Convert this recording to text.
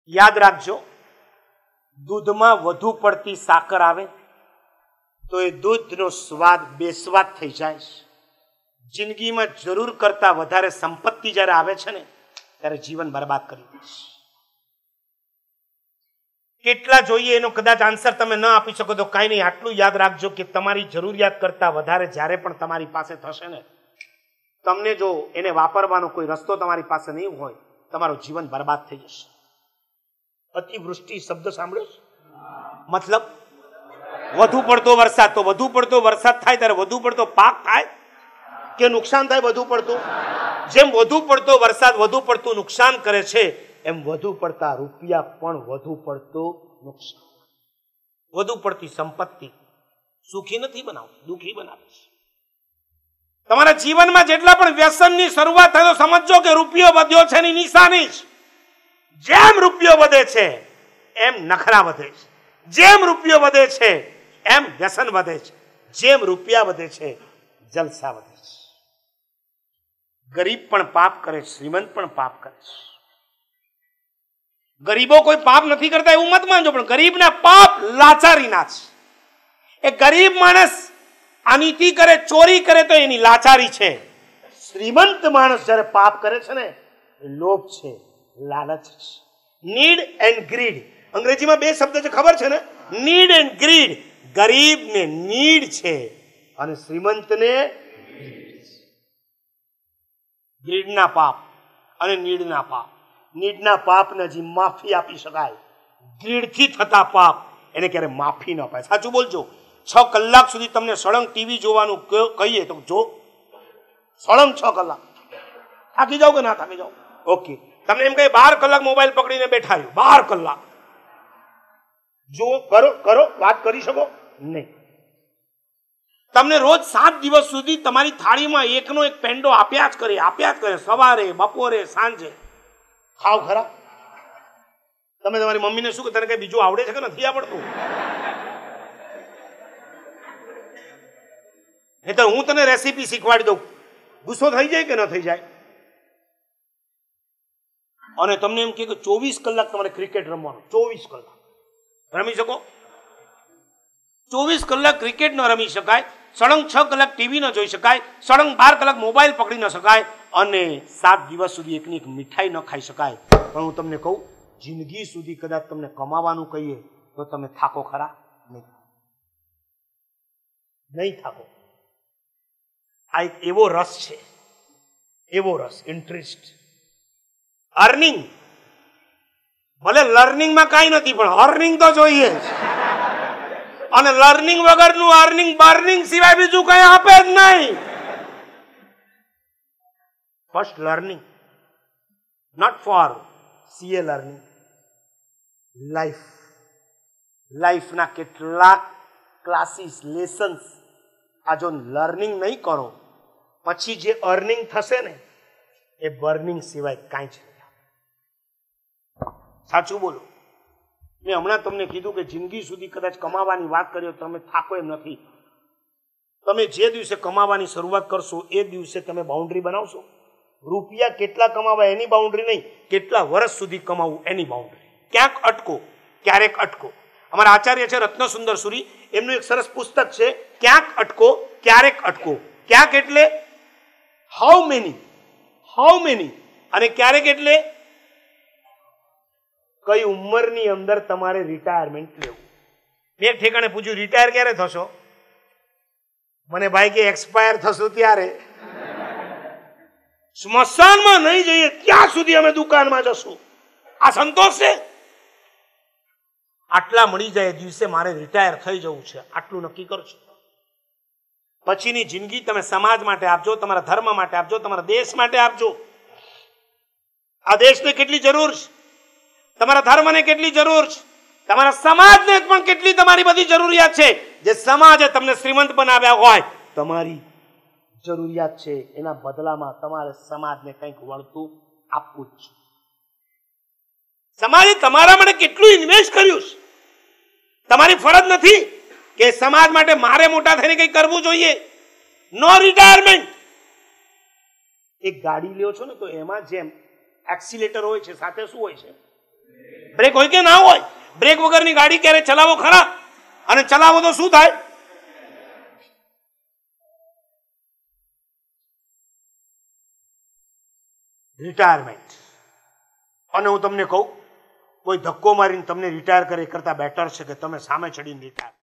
યાદ રાખજો, દૂધમાં વધુ પડતી સાકર આવે તો એ દૂધનો સ્વાદ બેસ્વાદ થઈ જાય. જિંદગીમાં જરૂર કરતા વધારે સંપત્તિ જ્યારે આવે છે ને ત્યારે જીવન બરબાદ કરી દે છે. કેટલા જોઈએ એનો કદાચ આન્સર તમે ન આપી શકો તો કાંઈ નહીં, આટલું યાદ રાખજો કે તમારી જરૂરિયાત કરતા વધારે જ્યારે પણ તમારી પાસે થશે ને, તમને જો એને વાપરવાનો કોઈ રસ્તો તમારી પાસે નહીં હોય, તમારું જીવન બરબાદ થઈ જશે. અતિવૃષ્ટિ શબ્દ સાંભળ્યો છે? મતલબ વધુ પડતો વરસાદ. તો વધુ પડતો વરસાદ થાય ત્યારે વધુ પડતો પાક થાય કે નુકસાન થાય? વધુ પડતો. જેમ વધુ પડતો વરસાદ વધુ પડતું નુકસાન કરે છે, એમ વધુ પડતા રૂપિયા પણ વધુ પડતું નુકસાન. વધુ પડતી સંપત્તિ સુખી નથી બનાવતી, દુઃખી બનાવે છે. તમારા જીવનમાં જેટલા પણ વ્યસનની શરૂઆત થાય તો સમજો કે રૂપિયો વધ્યો છે એની નિશાની છે. જેમ રૂપિયો વધે છે એમ નખરા વધે છે, જેમ રૂપિયો વધે છે એમ વ્યસન વધે છે, જેમ રૂપિયા વધે છે જલસા વધે છે. ગરીબ પણ પાપ કરે, શ્રીમંત પણ પાપ કરે છે. ગરીબો કોઈ પાપ નથી કરતા એવું મત માનજો, પણ ગરીબના પાપ લાચારીના છે. એ ગરીબ માણસ અનીતિ કરે, ચોરી કરે તો એની લાચારી છે. શ્રીમંત માણસ જ્યારે પાપ કરે છે ને એ લોભ છે, લાલચ છે. નીડ એન્ડ ગ્રીડ, અંગ્રેજીમાં બે શબ્દ છે ખબર છે ને? Need and greed. ગરીબને નીડ છે અને શ્રીમંતને ગ્રીડના પાપ અને નીડના પાપ. નીડના પાપને હજી માફી આપી શકાય, ગ્રીડથી થતા પાપ એને ક્યારે માફી ન અપાય. સાચું બોલજો. 6 કલાક સુધી તમને સળંગ ટીવી જોવાનું કહીએ તો જો, સળંગ 6 કલાક. થાકી જાઓ કે ના થાકી જાઓ? ઓકે. તમને એમ કહે 12 કલાક મોબાઈલ પકડીને બેઠા છો, 12 કલાક જો કરો વાત કરી શકો નહીં. તમને રોજ 7 દિવસ સુધી તમારી થાળીમાં એકનો એક પેંડો આપ્યા જ કરે, સવારે, બપોરે, સાંજે. ખાવ ખરા? તમે તમારી મમ્મીને શું કે તને કઈ બીજું આવડે છે કે નથી આવડતું? એ તો હું તને રેસીપી શીખવાડી દઉં, ગુસ્સો થઈ જાય કે ન થઈ જાય? અને તમને એમ કે 24 કલાક તમારે ક્રિકેટ રમવાનું, 24 કલાક રમી શકો? 24 કલાક ક્રિકેટ ન રમી શકાય, સળંગ 6 કલાક ટીવી ન જોઈ શકાય, સળંગ 12 કલાક મોબાઈલ પકડી ન શકાય, અને 7 દિવસ સુધી એકની એક મીઠાઈ ન ખાઈ શકાય. પણ હું તમને કહું, જિંદગી સુધી કદાચ તમને કમાવાનું કહીએ તો તમે થાકો ખરા? નહીં થાકો. આ એક એવો રસ છે, એવો રસ, ઇન્ટરેસ્ટ. અર્નિંગ ભલે લર્નિંગમાં કાંઈ નથી, પણ અર્નિંગ તો જોઈએ. અને લર્નિંગ વગરનું અર્નિંગ બર્નિંગ સિવાય બીજું કઈ આપે જ નહીં. First learning, not for CA learning, લાઈફના કેટલાક ક્લાસીસ, લેસન્સ આ જો લર્નિંગ નહીં કરો પછી જે અર્નિંગ થશે ને એ બર્નિંગ સિવાય કાંઈ જ નહીં. સાચું બોલો. મેં હમણાં તમને કીધું કે જિંદગી સુધી કદાચ કમાવાની વાત કરીએ તો તમે થાકો એમ નથી. તમે જે દિવસે કમાવાની શરૂઆત કરશો એ દિવસે તમે બાઉન્ડ્રી બનાવશો. રૂપિયા કેટલા કમાવા એની બાઉન્ડ્રી નહીં, કેટલા વર્ષ સુધી કમાવું એની બાઉન્ડ્રી. ક્યાંક અટકો, ક્યારેક અટકો. અમારા આચાર્ય છે રત્નસુંદર સુરી, એમનું એક સરસ પુસ્તક છે, ક્યાંક અટકો ક્યારેક અટકો. ક્યાંક એટલે હાઉ મેની, અને ક્યારેક એટલે કઈ ઉંમરની અંદર તમારે રિટાયરમેન્ટ લેવું. મેં એક ઠેકાણે પૂછ્યું, રિટાયર ક્યારે થશો? મને ભાઈ કે એક્સપાયર થશો ત્યારે. સ્મશાનમાં નહીં જઈએ ત્યાં સુધી અમે દુકાનમાં જશું. આ સંતોષ છે? આટલા મળી જાય દિવસે મારે રિટાયર થઈ જવું છે, આટલું નક્કી કરજો. પછીની જિંદગી તમે સમાજ માટે આપજો, તમારા ધર્મ માટે આપજો, તમારા દેશ માટે આપજો. આ દેશને કેટલી જરૂર છે, તમારા ધર્મને કેટલી જરૂર છે, તમારા સમાજને પણ કેટલી તમારી બધી જરૂરિયાત છે. જે સમાજે તમને શ્રીમંત બનાવ્યા હોય, તમારી જરૂરિયાત છે એના બદલામાં તમારે સમાજને કંઈક વળતું આપવું જ છે. સમાજે તમારા માટે કેટલું ઇન્વેસ્ટ કર્યું છે. તમારી ફરજ નથી કે સમાજ માટે મારે મોટા થઈને કંઈક કરવું જોઈએ. No retirement. એક ગાડી લ્યો છો ને તો એમાં જેમ એક્સિલેટર હોય છે, સાથે શું હોય છે? બ્રેક હોય કે ના હોય? બ્રેક વગરની ગાડી ક્યારે ચલાવો ખરા? અને ચલાવો તો શું થાય? રિટાયરમેન્ટ. અને હું તમને કહું, કોઈ ધક્કો મારીને તમને રિટાયર કરે એ કરતા બેટર છે કે તમે સામે ચડીને રિટાયર.